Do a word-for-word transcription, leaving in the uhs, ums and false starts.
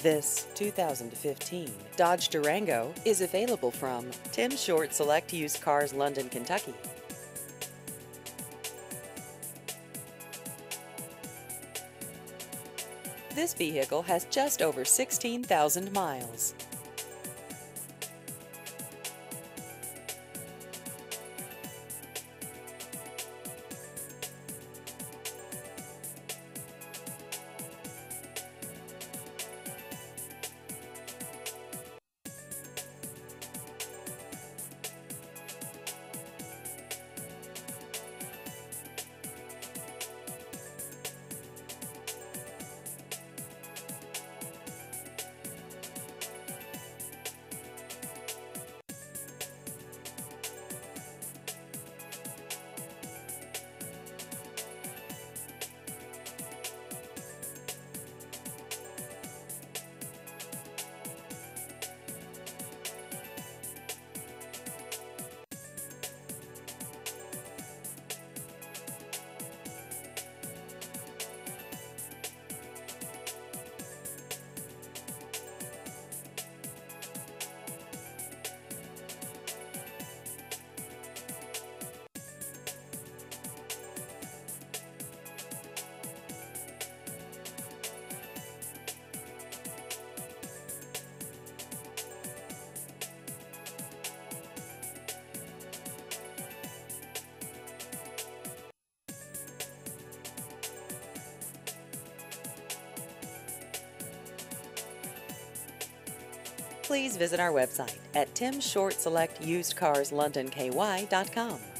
This two thousand fifteen Dodge Durango is available from Tim Short Select Used Cars, London, Kentucky. This vehicle has just over sixteen thousand miles. Please visit our website at tim short select used cars london k y dot com.